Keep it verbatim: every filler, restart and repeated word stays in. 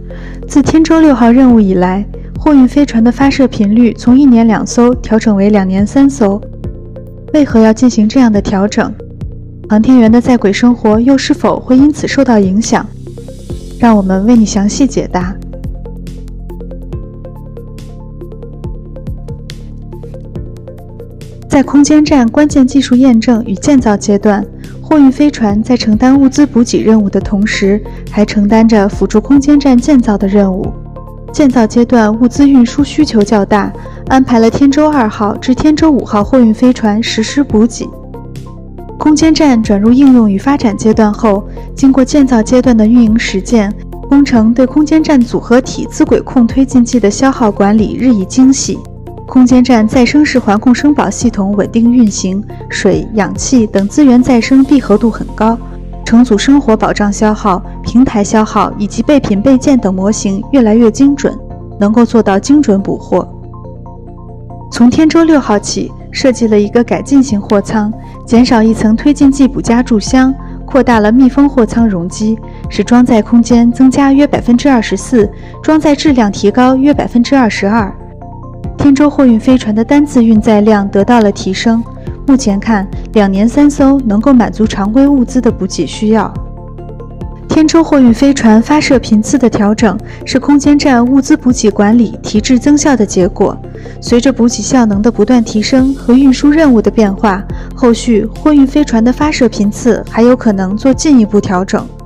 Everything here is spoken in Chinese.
自天舟六号任务以来，货运飞船的发射频率从一年两艘调整为两年三艘。为何要进行这样的调整？航天员的在轨生活又是否会因此受到影响？让我们为你详细解答。在空间站关键技术验证与建造阶段，货运飞船在承担物资补给任务的同时，还承担着辅助空间站建造的任务。建造阶段物资运输需求较大，安排了天舟二号至天舟五号货运飞船实施补给。空间站转入应用与发展阶段后，经过建造阶段的运营实践，工程对空间站组合体资轨控推进剂的消耗管理日益精细。空间站再生式环控生保系统稳定运行，水、氧气等资源再生闭合度很高，乘组生活保障消耗、平台消耗以及备品备件等模型越来越精准，能够做到精准补货。从天舟六号起，设计了一个改进型货舱，减少一层推进剂补加注箱，扩大了密封货舱容积，使装载空间增加约 百分之二十四， 装载质量提高约 百分之二十二。天舟货运飞船的单次运载量得到了提升，目前看，两年三艘能够满足常规物资的补给需要。天舟货运飞船发射频次的调整是空间站物资补给管理提质增效的结果。随着补给效能的不断提升和运输任务的变化，后续货运飞船的发射频次还有可能做进一步调整。